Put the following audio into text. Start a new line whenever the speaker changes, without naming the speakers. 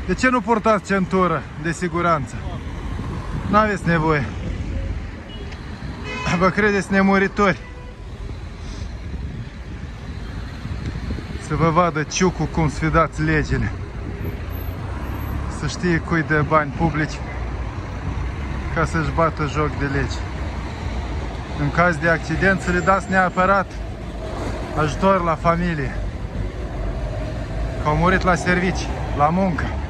De ce nu purtați centură de siguranță? N-aveți nevoie. Vă credeți nemuritori. Să vă vadă ciucul cum sfidați legile. Să știe cui dă bani publici ca să-și bată joc de legi. În caz de accident să le dați neapărat ajutor la familie. Că au murit la servici, la muncă.